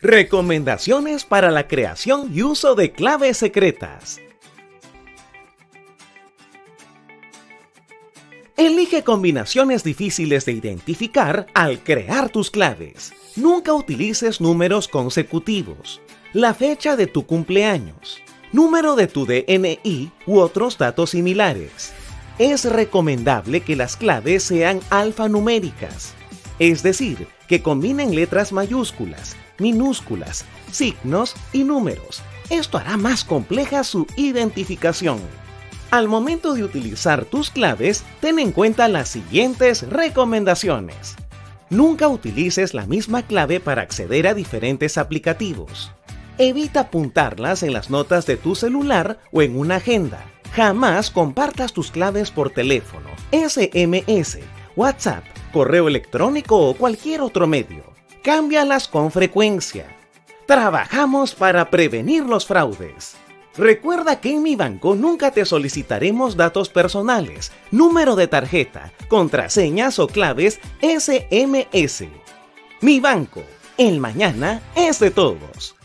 Recomendaciones para la creación y uso de claves secretas. Elige combinaciones difíciles de identificar al crear tus claves. Nunca utilices números consecutivos, la fecha de tu cumpleaños, número de tu DNI u otros datos similares. Es recomendable que las claves sean alfanuméricas, es decir, que combinen letras mayúsculas, minúsculas, signos y números. Esto hará más compleja su identificación. Al momento de utilizar tus claves, ten en cuenta las siguientes recomendaciones. Nunca utilices la misma clave para acceder a diferentes aplicativos. Evita apuntarlas en las notas de tu celular o en una agenda. Jamás compartas tus claves por teléfono, SMS, WhatsApp, correo electrónico o cualquier otro medio. Cámbialas con frecuencia. Trabajamos para prevenir los fraudes. Recuerda que en Mi Banco nunca te solicitaremos datos personales, número de tarjeta, contraseñas o claves SMS. Mi Banco, el mañana es de todos.